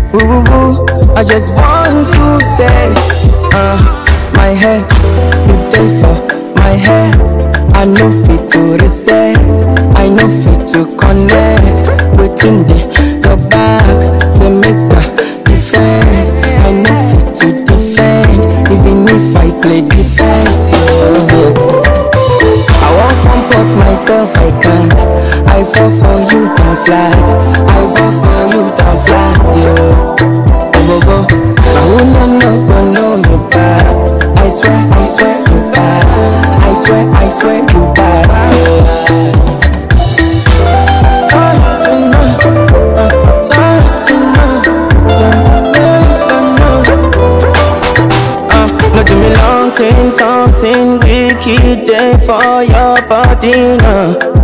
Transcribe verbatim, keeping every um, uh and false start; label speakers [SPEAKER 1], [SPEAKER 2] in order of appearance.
[SPEAKER 1] Ooh, ooh, I just want to say, uh, my head, you day for my head. I know fit to reset, I know fit to connect. Waiting there, go back, say make a defend. I know fit to defend, even if I play defense. Yeah. I won't comport myself, I can't. I fall for you, down flat. I fall for you, down flat, yo. Go, go, go. Now who no, no, no, no, you bad. I swear, I swear, you bad. I swear, I swear, you bad. Uh, no, do me long thing, something wicked day for your body, no.